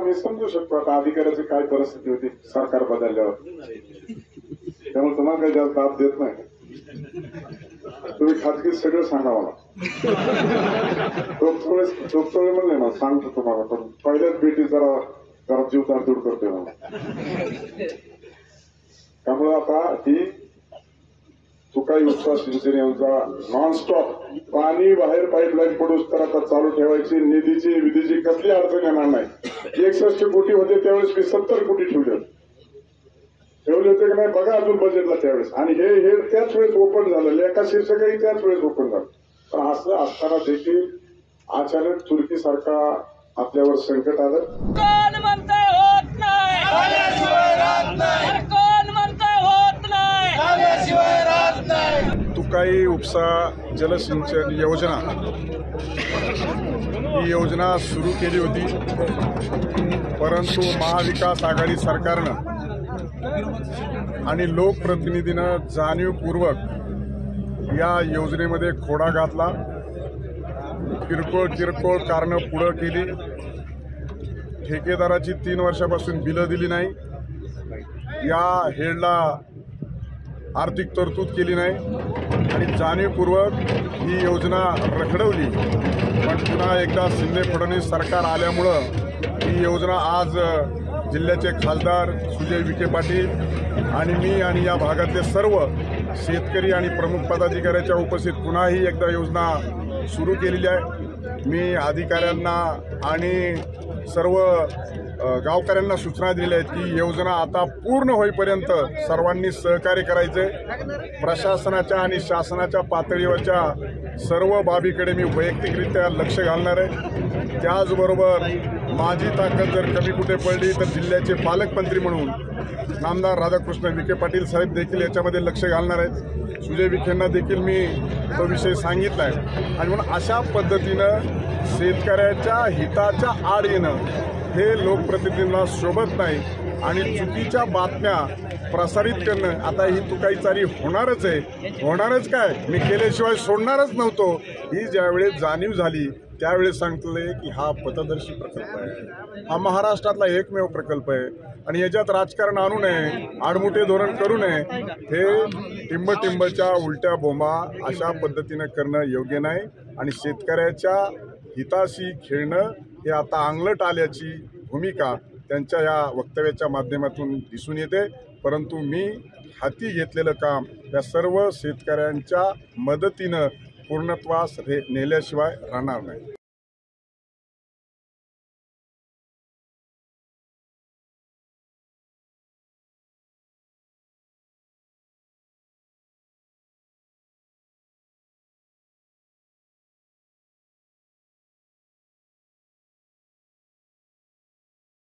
मी समजू शकतो आता अधिकाऱ्याची काय परिस्थिती होती सरकार बदलल्यावर, त्यामुळे तुम्हाला काही जास्त दाब देत नाही. तुम्ही खाजगी सगळं सांगा मला, चोपचोळे म्हणले ना सांगतो तुम्हाला, पण पहिल्याच भेटी जरा जीव तांदूड करते मला. त्यामुळे आता ही तुकाई उपसा सिंचन योजना नॉनस्टॉप पाणी बाहेर पाईपलाईन पडूस तर आता चालू ठेवायची. निधीची विधीची कसली अडचण येणार नाही. 61 कोटी होते त्यावेळेस मी 70 कोटी ठेवले होते की नाही बघा अजून बजेटला त्यावेळेस. आणि हे त्याच वेळेस ओपन झालं, लेखा शीर्षकही त्याच वेळेस ओपन झालं. पण असं असताना देखील अचानक तुर्कीसारखा आपल्यावर संकट आलं. कोण म्हणतंय होत नाही, कोण म्हणतंय होत नाही. तुकाई उपसा जलसिंचन योजना ही योजना सुरू केली होती, परंतु महाविकास आघाडी सरकारनं आणि लोकप्रतिनिधीनं जाणीवपूर्वक या योजनेमध्ये खोडा घातला. किरकोळ कारणं पुढं केली. ठेकेदाराची 3 वर्षापासून बिलं दिली नाही. या हेडला आर्थिक तरतूद केली नाही आणि जाणीवपूर्वक ही योजना रखडवली. पण पुन्हा एकदा शिंदे फडणवीस सरकार आल्यामुळं ही योजना आज जिल्ह्याचे खासदार सुजय विखे पाटील आणि मी आणि या भागातले सर्व शेतकरी आणि प्रमुख पदाधिकाऱ्याच्या उपस्थित पुन्हा ही एकदा योजना सुरू केलेली आहे. मी अधिकाऱ्यांना आणि सर्व गावकऱ्यांना सूचना दिल्या आहेत की योजना आता पूर्ण होईपर्यंत सर्वांनी सहकार्य करायचे. प्रशासनाच्या आणि शासनाच्या पातळीवरच्या सर्व बाबीकडे मी वैयक्तिकरित्या लक्ष घालणार आहे. त्याचबरोबर माझी ताकद जर कमी कुठे पडली तर जिल्ह्याचे पालकमंत्री म्हणून नामदार राधाकृष्ण विखे पाटील साहेब देखील याच्यामध्ये लक्ष घालणार आहेत. सुजय विखेंना देखील मी तो विषय सांगितला आहे. आणि म्हणून अशा पद्धतीनं शेतकऱ्याच्या हिताच्या आड येणं हे लोकप्रतिनिधींना शोभत नाही आणि चुकीच्या बातम्या प्रसारित करणं आता ही तुकाईचारी होणारच आहे. होणारच काय, मी केल्याशिवाय सोडणारच नव्हतो. ही ज्यावेळेस जाणीव झाली त्यावेळेस सांगितले की हा पथदर्शी प्रकल्प आहे, हा महाराष्ट्रातला एकमेव प्रकल्प आहे आणि याच्यात राजकारण आणू नये, आडमुठे धोरण करू नये. हे टिंबच्या उलट्या बोंबा अशा पद्धतीनं करणं योग्य नाही आणि शेतकऱ्याच्या हिताशी खेळणं हे आता अंगलट आल्याची भूमिका त्यांच्या या वक्तव्याच्या माध्यमातून दिसून येते. परंतु मी हाती घेतलेलं काम या सर्व शेतकऱ्यांच्या मदतीनं पूर्णत्वास नेल्याशिवाय राहणार नाही.